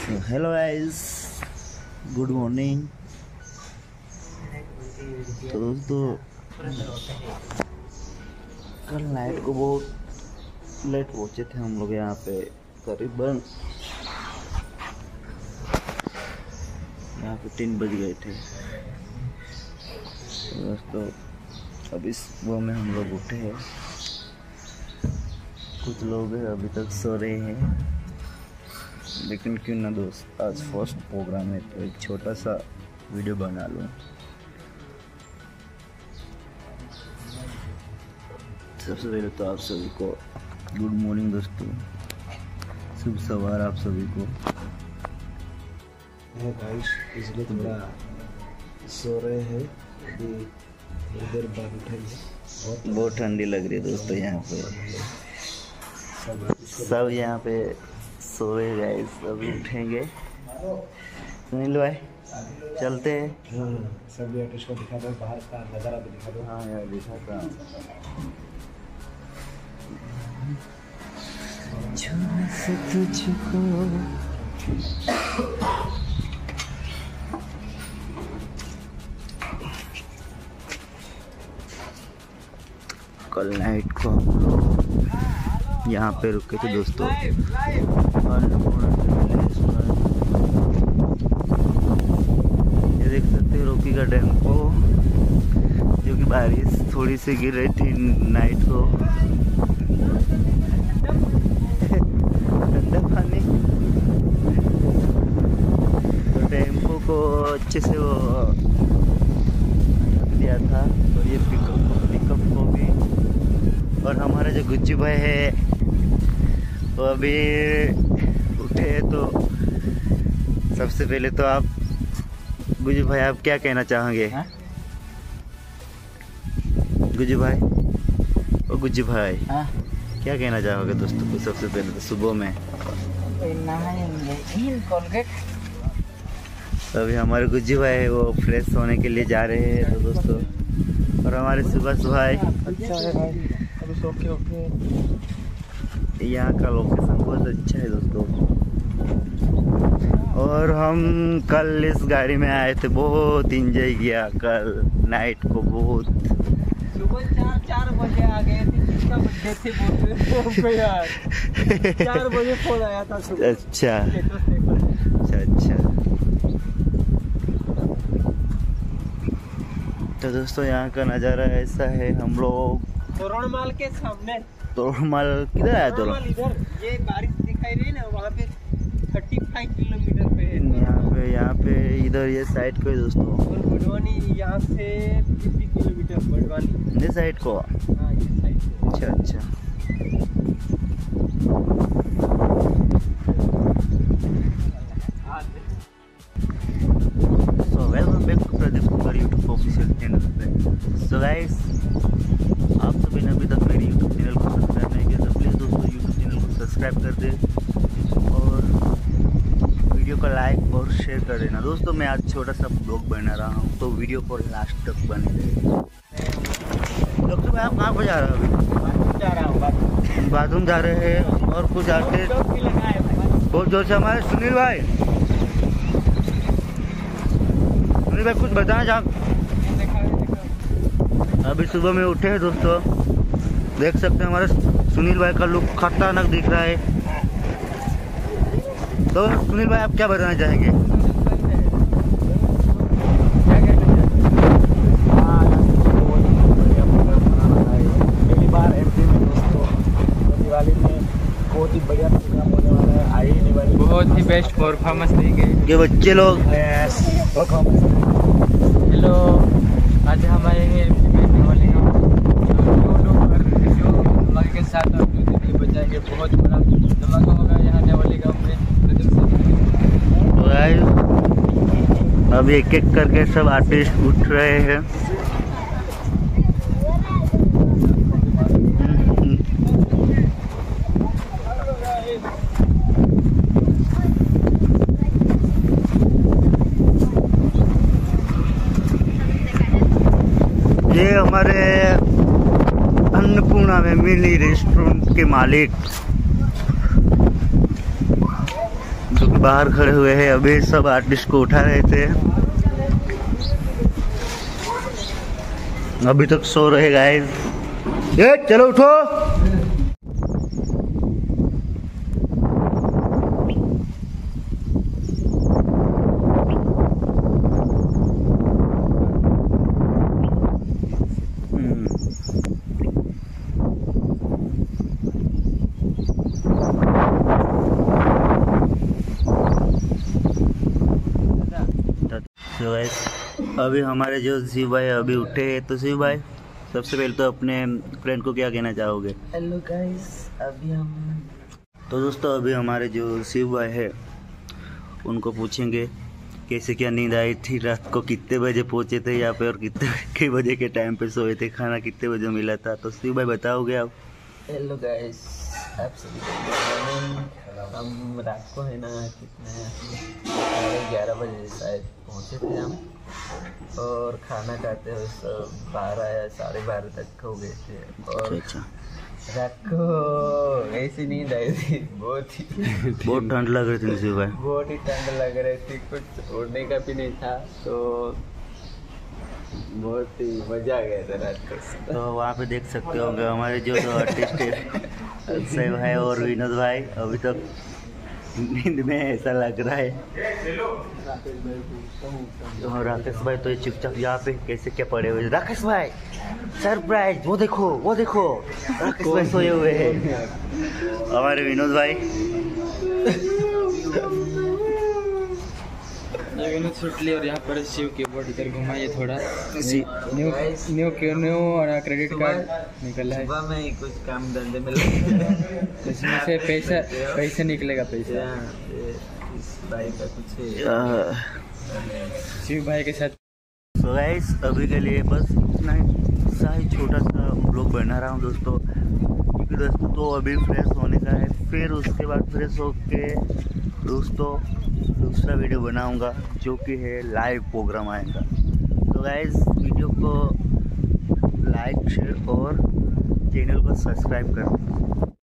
Hello guys, good morning. तो दोस्तों कल नाइट को बहुत लेट पहुंचे थे हम लोग यहाँ पे, करीबन यहाँ पे 3 बज गए थे। तो दोस्तों अभी सुबह में हम लोग उठे हैं, कुछ लोग अभी तक सो रहे हैं, लेकिन क्यों ना दोस्त, आज फर्स्ट प्रोग्राम है तो एक छोटा सा वीडियो बना लूँ। सबसे पहले तो आप सभी को गुड मॉर्निंग दोस्तों, शुभ सवार आप सभी को। गाइस इसलिए थोड़ा सो रहे हैं, अभी थोड़ी देर बाद उठेंगे। बहुत ठंडी लग रही है दोस्तों, यहाँ पे सब यहाँ पे सोए गए, अभी उठेंगे। सुनील भाई चलते हैं। सब आर्टिस्ट को दिखा दो, बाहर का नज़ारा भी दिखा दो। हाँ यार दिखाता हूँ। कल नाइट को हम लोग यहाँ पे रुके थे दोस्तों, ये देख सकते हो रोकी का टेम्पो, जो कि बारिश थोड़ी सी गिर रही थी नाइट को। ठंडा पानी तो टेम्पो को अच्छे से वो ढक दिया था, और ये पिकअप को भी। और हमारा जो गुज्जू भाई है वो अभी उठे हैं, तो सबसे पहले तो आप गुज्जू भाई आप क्या कहना चाहोगे? गुज्जू भाई ओ गुज्जू भाई क्या कहना चाहोगे दोस्तों को? सबसे पहले तो सुबह में अभी हमारे गुज्जू भाई है वो फ्रेश होने के लिए जा रहे हैं। तो दोस्तों और हमारे सुबह यहाँ का लोकेशन बहुत अच्छा है दोस्तों। और हम कल इस गाड़ी में आए थे, बहुत इंजॉय किया कल नाइट को। बहुत सुबह 4 बजे आ गए थे, कितना बजे थे बोल रहे यार। 4 बजे फोन आया था सुबह। अच्छा। तो दोस्तों यहाँ का नज़ारा ऐसा है। हम लोग तोरणमाल के सामने। तोरणमाल किधर आया? तोरणमाल इधर, ये बारिश दिखाई रही ना, वहाँ पे 35 किलोमीटर पे है। यहाँ पे इधर ये साइड को है दोस्तों। और बड़वानी यहाँ से 50 किलोमीटर बड़वानी। ये साइड को? हाँ ये साइड से। अच्छा। Welcome back to Pradeep Kumar YouTube official channel पे। सो गाइस, आप सभी ने अभी तक मेरे यूट्यूब चैनल को सब्सक्राइब नहीं किया तो प्लीज़ दोस्तों यूट्यूब चैनल को सब्सक्राइब कर दें और वीडियो को लाइक और शेयर कर देना दोस्तों। मैं आज छोटा सा ब्लॉग बना रहा हूँ, तो वीडियो को लास्ट तक बने रहे। डॉक्टर भाई आप कहाँ पर जा रहे हो? जा रहा हूँ, बाथरूम जा रहे हैं। और कुछ आते बहुत जोर से हमारे सुनील भाई कुछ बताना चाह। अभी सुबह में उठे हैं दोस्तों, देख सकते हैं हमारे सुनील भाई का लुक खतरनाक दिख रहा है। तो सुनील भाई आप क्या बताना चाहेंगे? पहली बार एमपी में दोस्तों, दिवाली में बहुत ही बढ़िया प्रोग्राम होने वाला है। आई दिवाली बहुत ही बेस्ट परफॉर्मेंस देंगे ये बच्चे लोग। हेलो, आज हम आए हैं एमपी में दिवाली जो हमारे के साथ बजाएंगे। बहुत बड़ा धमाका होगा यहाँ दिवाली गाँव में। अभी एक एक करके सब आर्टिस्ट उठ रहे हैं। ये हमारे अन्नपूर्णा में मिनी रेस्टोरेंट के मालिक जो बाहर खड़े हुए हैं, अभी सब आर्टिस्ट को उठा रहे थे, अभी तक सो रहे गाइस। ये चलो उठो। तो गाइस अभी हमारे जो शिव भाई अभी उठे हैं, तो शिव भाई सबसे पहले तो अपने फ्रेंड को क्या कहना चाहोगे? हेलो गाइस, अभी हम तो दोस्तों अभी हमारे जो शिव भाई है उनको पूछेंगे कैसे क्या नींद आई थी, रात को कितने बजे पहुंचे थे यहाँ पे और कितने बजे के टाइम पे सोए थे, खाना कितने बजे मिला था, तो शिव भाई बताओगे आप? हेलो गाइस, आप सभी को हम रात को है ना कितने 11:30 बजे शायद पहुँचे थे हम, और खाना खाते हुए सब 12 या 12:30 तक हो गए थे। और अच्छा रात को ऐसी नींद आई थी, बहुत ठंड लग रही थी शिव भाई, बहुत ही ठंड लग रही थी, कुछ ओढ़ने का भी नहीं था, तो बहुत ही मजा आ गया था रात को। तो वहाँ पे देख सकते होंगे हमारे जो दो आर्टिस्ट है अक्षय भाई और विनोद भाई, अभी तक नींद में ऐसा लग रहा है। तो राकेश भाई तो ये चुपचाप यहाँ पे कैसे क्या पड़े हुए, राकेश भाई सरप्राइज, वो देखो राकेश भाई सोए हुए हैं। हमारे विनोद भाई छुट ली, और यहाँ पर शिव की बोर्ड इधर घुमाइए थोड़ा। न्यू और क्रेडिट कार्ड निकला है, सुबह में ही कुछ काम धंधे में इसमें से पैसा निकलेगा, पैसा इस भाई का कुछ शिव भाई के साथ। तो गाइस अभी के लिए बस इतना ही छोटा सा ब्लॉग बना रहा हूँ दोस्तों, क्योंकि दोस्तों तो अभी फ्रेश होने का है, फिर उसके बाद फ्रेश होके दोस्तों दूसरा वीडियो बनाऊंगा जो कि है लाइव प्रोग्राम आएगा। तो गाइस वीडियो को लाइक शेयर और चैनल को सब्सक्राइब करें।